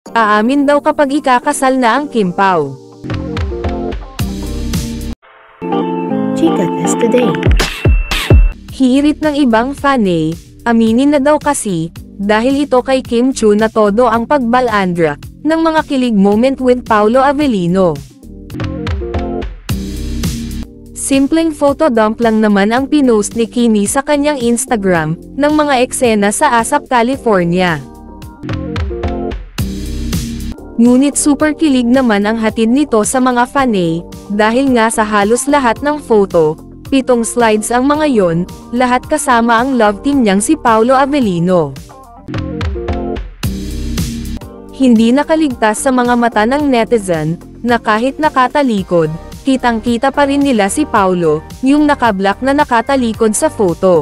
Aamin daw kapag ikakasal na ang Kim Pao. Chika Test Today. Hirit ng ibang fanay, aminin na daw kasi, dahil ito kay Kim Chiu na todo ang pagbalandra, ng mga kilig moment with Paolo Avellino. Simpleng photo dump lang naman ang pinost ni Kimi sa kanyang Instagram, ng mga eksena sa ASAP California. Ngunit super kilig naman ang hatid nito sa mga fanay, dahil nga sa halos lahat ng photo, 7 slides ang mga yon, lahat kasama ang love team niyang si Paolo Avellino. Hindi nakaligtas sa mga mata ng netizen, na kahit nakatalikod, kitang-kita pa rin nila si Paolo, yung nakablock na nakatalikod sa photo.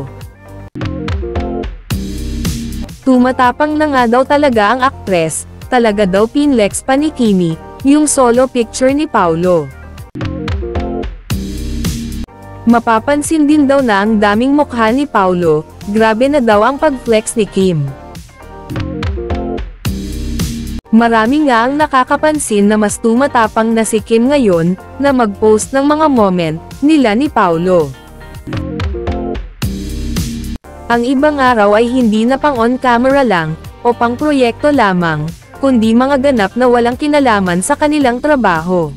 Tumatapang na nga daw talaga ang aktres, talaga daw pinlex pa ni Kimi, yung solo picture ni Paolo. Mapapansin din daw na ang daming mukha ni Paolo, grabe na daw ang pag-flex ni Kim. Marami nga ang nakakapansin na mas tumatapang na si Kim ngayon, na mag-post ng mga moment, nila ni Paolo. Ang ibang araw ay hindi na pang on camera lang, o pang proyekto lamang, kundi mga ganap na walang kinalaman sa kanilang trabaho.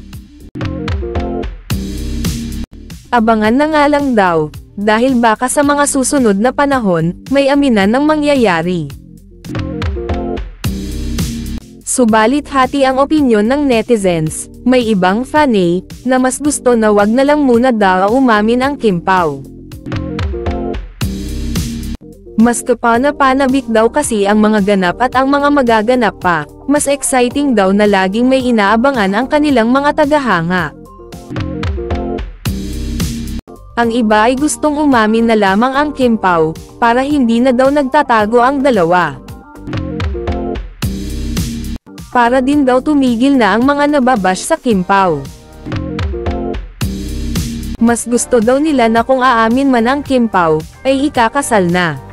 Abangan na nga lang daw, dahil baka sa mga susunod na panahon, may aminan ng mangyayari. Subalit hati ang opinyon ng netizens, may ibang fanay, na mas gusto na wag na lang muna daw umamin ang Kim Pao. Mas kapana-panabik daw kasi ang mga ganap at ang mga magaganap pa, mas exciting daw na laging may inaabangan ang kanilang mga tagahanga. Ang iba ay gustong umamin na lamang ang Kim Pao, para hindi na daw nagtatago ang dalawa. Para din daw tumigil na ang mga nababash sa Kim Pao. Mas gusto daw nila na kung aamin man ang Kim Pao, ay ikakasal na.